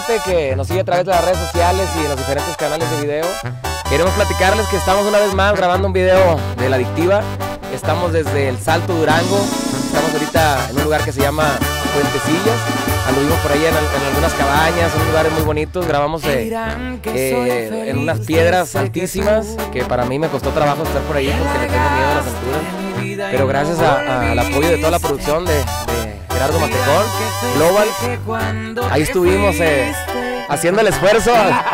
gente que nos sigue a través de las redes sociales y en los diferentes canales de video. Queremos platicarles que estamos una vez más grabando un video de La Adictiva. Estamos desde el Salto Durango, estamos ahorita en un lugar que se llama Puentecillas. Anduvimos por ahí en algunas cabañas, en lugares muy bonitos. Grabamos en unas piedras altísimas, que para mí me costó trabajo estar por ahí porque le tengo miedo a las alturas. Pero gracias al apoyo de toda la producción de Gerardo Matejón, Global, ahí estuvimos haciendo el esfuerzo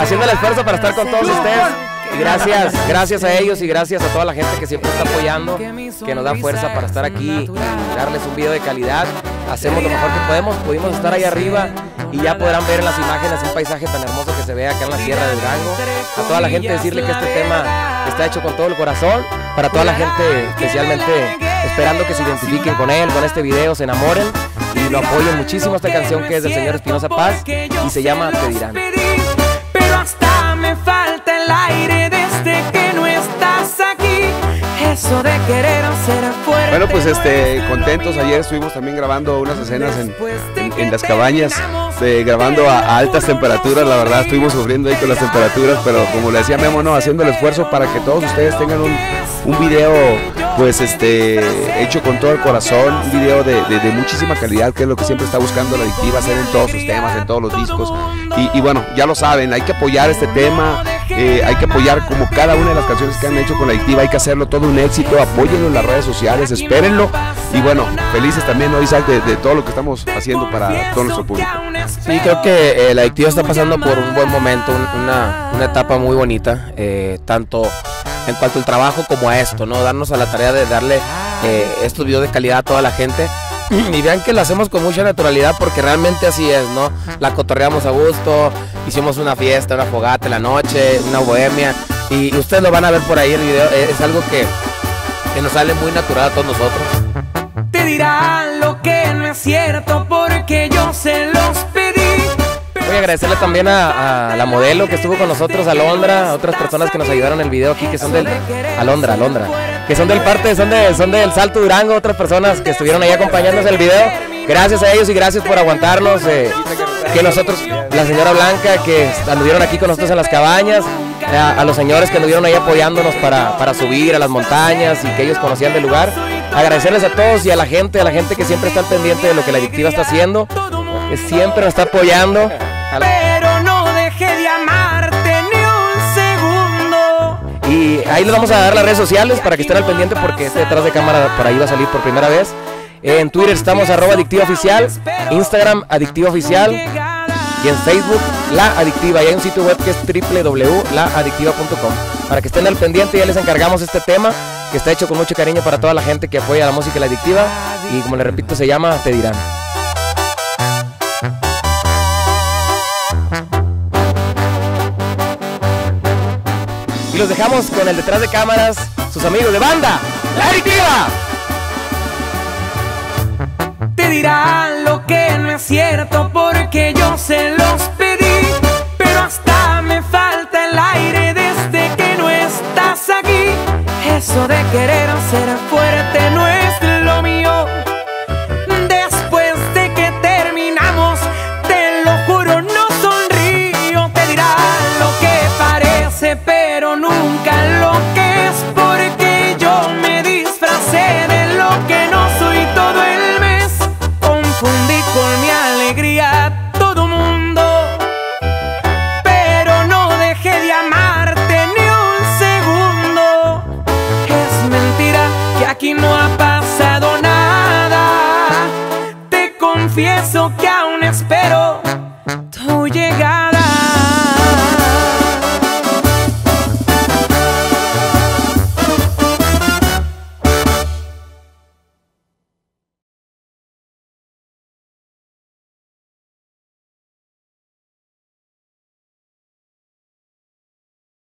para estar con todos ustedes. Y gracias a ellos y gracias a toda la gente que siempre está apoyando, que nos da fuerza para estar aquí y darles un video de calidad. Hacemos lo mejor que podemos, pudimos estar ahí arriba y ya podrán ver en las imágenes un paisaje tan hermoso que se ve acá en la Sierra de Durango. A toda la gente decirle que este tema está hecho con todo el corazón, para toda la gente especialmente esperando que se identifiquen con él, con este video, se enamoren y lo apoyen muchísimo. Esta canción que es del señor Espinosa Paz y se llama Te Dirán. Pero hasta me falta el aire desde que no estás aquí. Eso de querer ser fuerte. Bueno, pues contentos. Ayer estuvimos también grabando unas escenas en las cabañas, grabando a altas temperaturas. La verdad estuvimos sufriendo ahí con las temperaturas, pero como le decía Memo, ¿no? Haciendo el esfuerzo para que todos ustedes tengan un video pues hecho con todo el corazón, un video de muchísima calidad, que es lo que siempre está buscando La Adictiva, hacer en todos sus temas, en todos los discos. Y bueno, ya lo saben, hay que apoyar este tema, hay que apoyar como cada una de las canciones que han hecho con La Adictiva, hay que hacerlo todo un éxito, apóyenlo en las redes sociales, espérenlo. Y bueno, felices también, ¿no, Isaac, de todo lo que estamos haciendo para todo nuestro público? Sí, creo que La Adictiva está pasando por un buen momento, una etapa muy bonita, tanto en cuanto al trabajo como a esto, ¿no? Darnos a la tarea de darle estos videos de calidad a toda la gente. Y vean que lo hacemos con mucha naturalidad porque realmente así es, ¿no? La cotorreamos a gusto, hicimos una fiesta, una fogata en la noche, una bohemia. Y ustedes lo van a ver por ahí el video, es algo que nos sale muy natural a todos nosotros. Te dirán lo que no es cierto porque yo se los pedí. Voy a agradecerle también a la modelo que estuvo con nosotros, Alondra, a otras personas que nos ayudaron en el video aquí, que son del Alondra, que son del Salto Durango, otras personas que estuvieron ahí acompañándonos en el video. Gracias a ellos y gracias por aguantarnos, que nosotros, la señora Blanca, que anduvieron aquí con nosotros en las cabañas, a los señores que anduvieron ahí apoyándonos para subir a las montañas y que ellos conocían del lugar. Agradecerles a todos y a la gente que siempre está al pendiente de lo que La Adictiva está haciendo, que siempre nos está apoyando. Pero no dejé de amarte ni un segundo. Y ahí les vamos a dar las redes sociales para que estén al pendiente porque detrás de cámara por ahí va a salir por primera vez. En Twitter estamos @AdictivaOficial, Instagram AdictivaOficial y en Facebook La Adictiva. Y hay un sitio web que es www.laadictiva.com. Para que estén al pendiente, ya les encargamos este tema que está hecho con mucho cariño para toda la gente que apoya la música La Adictiva. Y como les repito, se llama Te Dirán. Y los dejamos con el detrás de cámaras, sus amigos de banda, La Adictiva. Te dirán lo que no es cierto porque yo se los pedí. Pero hasta me falta el aire desde que no estás aquí. Eso de querer ser fuerte no es lo mío. Después de que terminamos, te lo juro, no sonrío. Te dirán lo que parece, pero nunca lo que es, porque yo me disfracé de lo que no soy todo el mes. Confundí con mi alegría todo mundo, pero no dejé de amarte ni un segundo. Es mentira que aquí no ha pasado nada. Te confieso que aún espero